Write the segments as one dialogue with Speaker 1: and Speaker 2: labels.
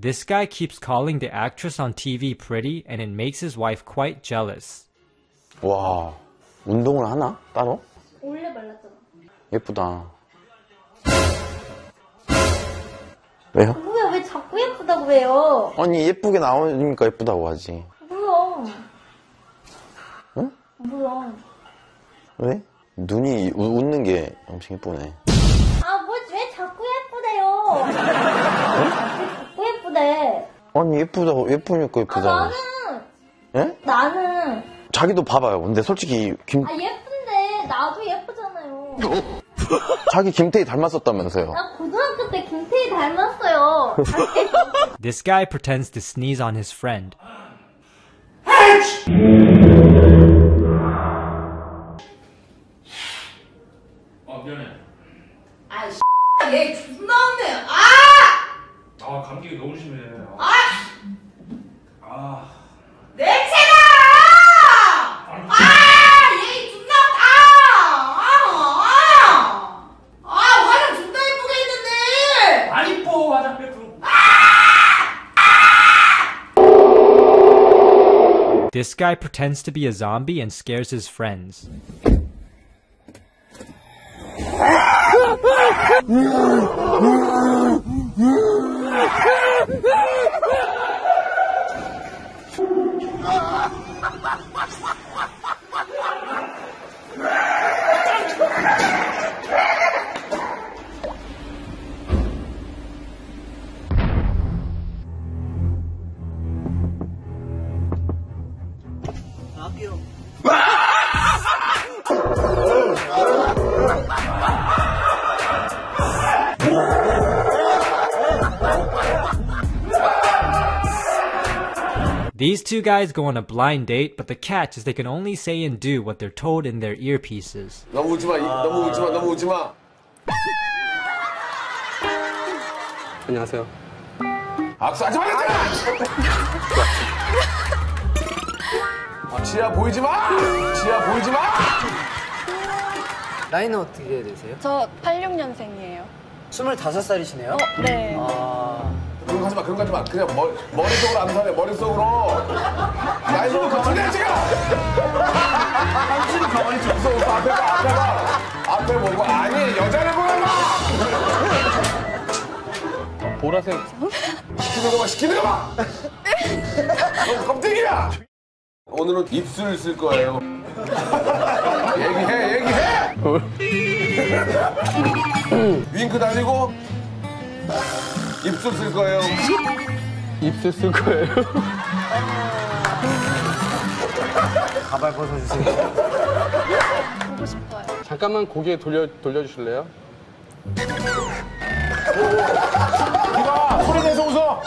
Speaker 1: This guy keeps calling the actress on TV pretty and it makes his wife quite jealous.
Speaker 2: 와, 운동을 하나? 따로?
Speaker 3: 원래 말랐잖아.
Speaker 2: 예쁘다. 왜요?
Speaker 3: 뭐야, 왜 자꾸 예쁘다고 해요?
Speaker 2: 아니, 예쁘게 나오니까 예쁘다고 하지.
Speaker 3: 몰라.
Speaker 2: 응?
Speaker 3: 몰라.
Speaker 2: 왜? 눈이 웃는 게 엄청 예쁘네.
Speaker 3: 아, 왜 자꾸 예쁘대요? 왜 자꾸 예쁘대?
Speaker 2: 아니, 예쁘다고, 예쁘니까 예쁘다고.
Speaker 3: 나는.
Speaker 2: 예?
Speaker 3: 나는.
Speaker 2: 자기도 봐봐요. 근데 솔직히,
Speaker 3: 아, 예쁜데, 나도 예쁘잖아요.
Speaker 2: 자기 김태희 닮았었다면서요.
Speaker 3: 나 고등학교 때 김태희 닮았어요.
Speaker 1: This guy pretends to sneeze on his friend.
Speaker 4: 미안해.
Speaker 5: 아이 얘 존나 없네.
Speaker 4: 감기가 너무 심해.
Speaker 5: 냄새나! 얘 존나 화장 존나 예쁘게 했는데!
Speaker 4: 안 이뻐 화장 빼고.
Speaker 1: This guy pretends to be a zombie and scares his friends. These two guys go on a blind date, but the catch is they can only say and do what they're told in their earpieces.
Speaker 6: 너무 웃지 마, 너무 웃지 마, 너무 웃지 마.
Speaker 7: 안녕하세요.
Speaker 6: 악수하지 말랬잖아! 지하 보이지 마! 지하 보이지 마!
Speaker 8: 나이는 어떻게 되세요?
Speaker 9: 저 86년생이에요.
Speaker 8: 25살이시네요?
Speaker 9: 네.
Speaker 6: 그런 거 하지 마, 그런 거 하지 마. 그냥 머릿속으로 안 사네, 머릿속으로. 나이 먹을 거 전해, 지금! 한숨 가만히 있어. 앞에 봐. 앞에 보고. 아니, 여자를 보라고!
Speaker 7: 보라색.
Speaker 6: 시키는 거 봐, 시키는 거 봐! 너 껍데기야! 오늘은 입술 쓸 거예요. 얘기해! 윙크 달리고, 입술 쓸 거예요.
Speaker 7: 입술 쓸 거예요.
Speaker 8: 가발 벗어주세요.
Speaker 9: 보고 싶어요.
Speaker 7: 잠깐만 고개 돌려주실래요?
Speaker 6: 이봐, 소리 내서 웃어!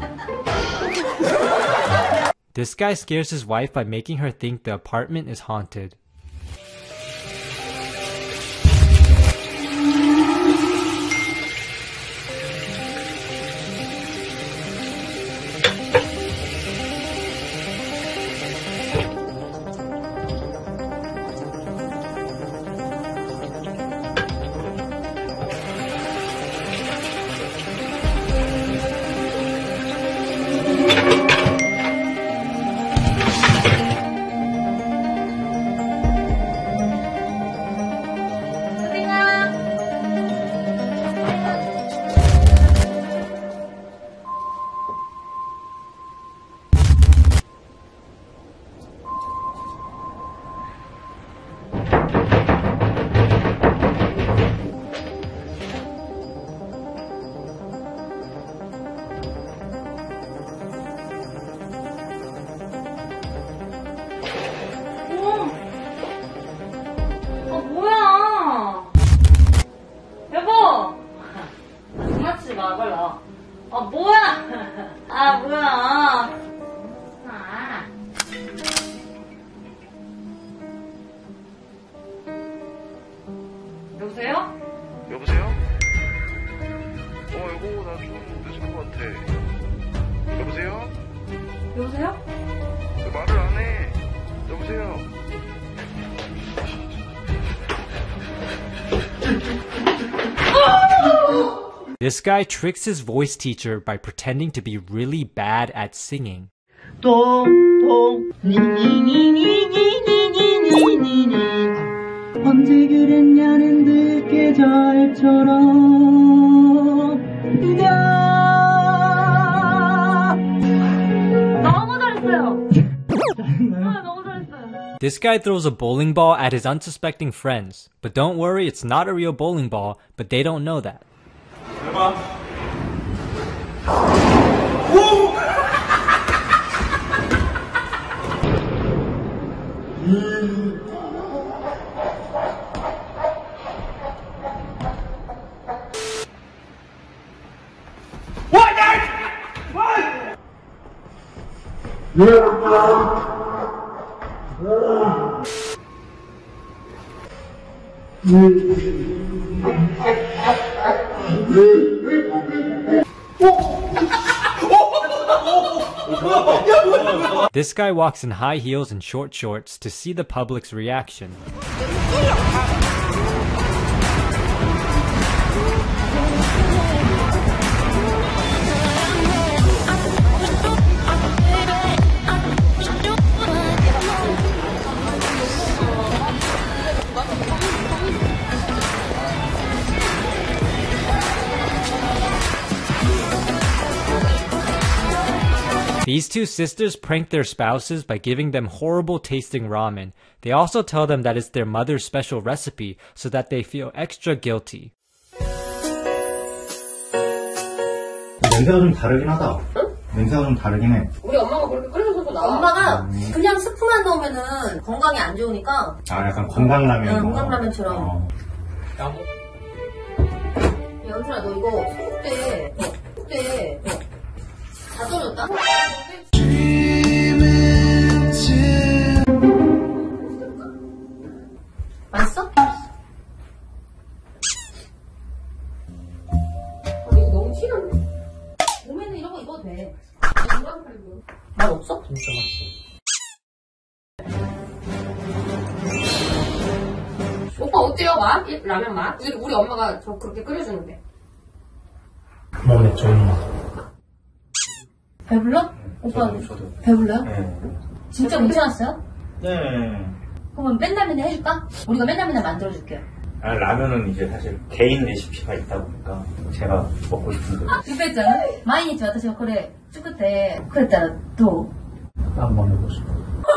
Speaker 1: This guy scares his wife by making her think the apartment is haunted.
Speaker 5: 여보세요?
Speaker 10: 여보세요? 여보, 나 좀 늦은 것 같아. 여보세요?
Speaker 5: 여보세요?
Speaker 10: 왜 말을 안 해? 여보세요?
Speaker 1: This guy tricks his voice teacher by pretending to be really bad at singing.
Speaker 11: 언제 그랬냐는 늦계절처럼
Speaker 3: 너무 잘했어요. 너무 잘했어요.
Speaker 1: This guy throws a bowling ball at his unsuspecting friends. But don't worry, it's not a real bowling ball, but they don't know that. This guy walks in high heels and short shorts to see the public's reaction. These two sisters prank their spouses by giving them horrible tasting ramen. They also tell them that it's their mother's special recipe so that they feel extra guilty.
Speaker 12: 냄새가 좀 다르긴 하다. 응? 냄새가 좀 다르긴 해.
Speaker 5: 우리 엄마가 그렇게 끓여줘서 나와.
Speaker 13: 엄마가 그냥 스프만 넣으면은 건강에 안 좋으니까.
Speaker 12: 아, 약간 건강라면.
Speaker 13: 응, 건강라면처럼. 연준아, 너 이거 소국대 다 떨어졌다? 맛있어? 이거 너무 튀는데? 봄에는 이런 거 입어도 돼. 맛 없어?
Speaker 8: 진짜 맛있어.
Speaker 5: 오빠 어때요, 맛? 라면 맛? 우리 엄마가 저 그렇게 끓여주는데.
Speaker 8: 몸에 좋은 맛.
Speaker 13: 배불러? 오빠 배불러요?
Speaker 8: 네.
Speaker 13: 진짜 괜찮았어요?
Speaker 12: 네.
Speaker 13: 그러면 맨날 해줄까? 우리가 맨날 만들어줄게요.
Speaker 12: 아, 라면은 이제 사실 개인 레시피가 있다 보니까 제가 먹고 싶은 거.
Speaker 13: 言ったら毎日私はこれ作ってくれたらどう？
Speaker 8: 한번 해보고 싶어.